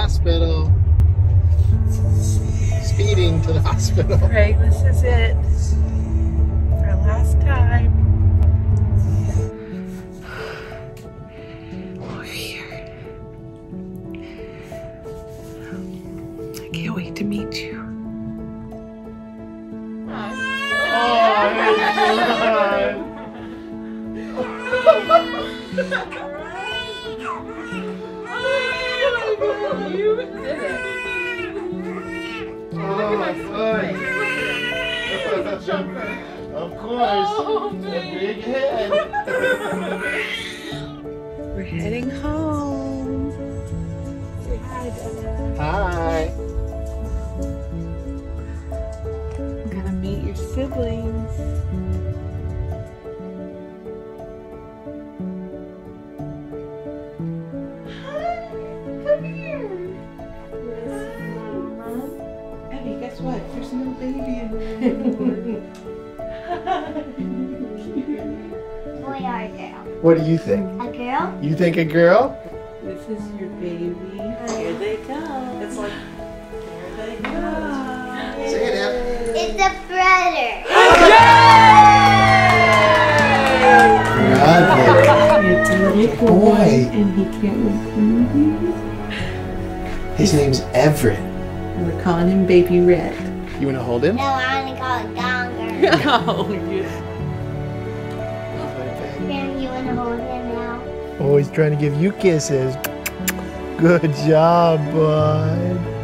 hospital. Speeding to the hospital. Craig, this is it. Our last time. We're here. I can't wait to meet you. You did it. Look at my foot. Of course. A big head. We're heading home. Say hi, Dada. Hi. I'm gonna meet your siblings. Come here. Abby, guess what? There's no baby in there. Boy or a girl? What do you think? A girl? You think a girl? This is your baby. Here they come. It's like, here they come. Say it, Em. It's a brother. It's a little boy, and he can't wait to meet you. His name's Everett. And we're calling him Baby Red. You want to hold him? No, I want to call it Gonger. Oh, yeah. Sam, you want to hold him now? Oh, he's trying to give you kisses. Good job, bud.